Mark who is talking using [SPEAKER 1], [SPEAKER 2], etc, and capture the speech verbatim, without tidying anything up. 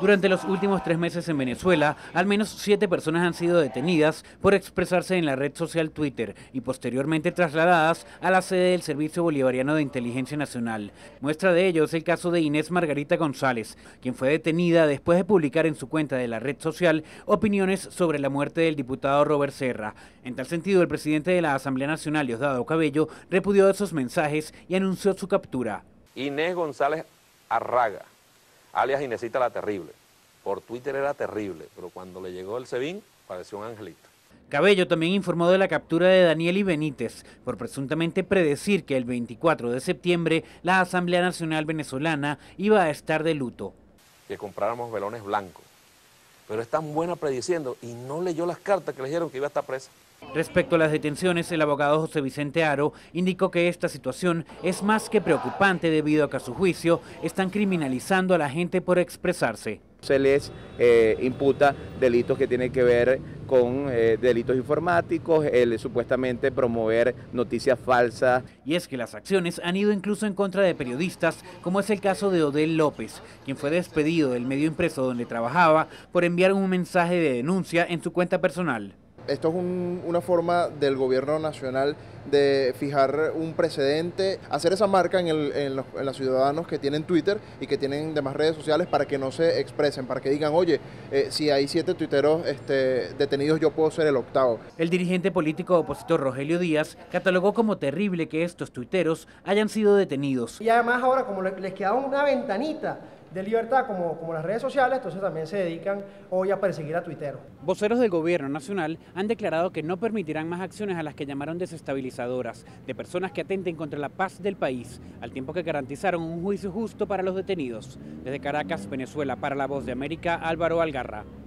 [SPEAKER 1] Durante los últimos tres meses en Venezuela, al menos siete personas han sido detenidas por expresarse en la red social Twitter y posteriormente trasladadas a la sede del Servicio Bolivariano de Inteligencia Nacional. Muestra de ello es el caso de Inés Margarita González, quien fue detenida después de publicar en su cuenta de la red social opiniones sobre la muerte del diputado Robert Serra. En tal sentido, el presidente de la Asamblea Nacional, Diosdado Cabello, repudió esos mensajes y anunció su captura.
[SPEAKER 2] Inés González Arraga, alias Inesita la Terrible. Por Twitter era terrible, pero cuando le llegó el SEBIN, pareció un angelito.
[SPEAKER 1] Cabello también informó de la captura de Daniely Benítez por presuntamente predecir que el veinticuatro de septiembre la Asamblea Nacional Venezolana iba a estar de luto.
[SPEAKER 2] Que compráramos velones blancos, pero es tan buena prediciendo y no leyó las cartas que le dijeron que iba a estar presa.
[SPEAKER 1] Respecto a las detenciones, el abogado José Vicente Aro indicó que esta situación es más que preocupante debido a que a su juicio están criminalizando a la gente por expresarse.
[SPEAKER 3] Se les eh, imputa delitos que tienen que ver con eh, delitos informáticos, el supuestamente promover noticias falsas.
[SPEAKER 1] Y es que las acciones han ido incluso en contra de periodistas, como es el caso de Odel López, quien fue despedido del medio impreso donde trabajaba por enviar un mensaje de denuncia en su cuenta personal.
[SPEAKER 4] Esto es un, una forma del gobierno nacional de fijar un precedente, hacer esa marca en, el, en, los, en los ciudadanos que tienen Twitter y que tienen demás redes sociales para que no se expresen, para que digan, oye, eh, si hay siete tuiteros este, detenidos, yo puedo ser el octavo.
[SPEAKER 1] El dirigente político opositor Rogelio Díaz catalogó como terrible que estos tuiteros hayan sido detenidos.
[SPEAKER 5] Y además ahora, como les queda una ventanita de libertad como, como las redes sociales, entonces también se dedican hoy a perseguir a tuiteros.
[SPEAKER 1] Voceros del gobierno nacional han declarado que no permitirán más acciones a las que llamaron desestabilizadoras, de personas que atenten contra la paz del país, al tiempo que garantizaron un juicio justo para los detenidos. Desde Caracas, Venezuela, para La Voz de América, Álvaro Algarra.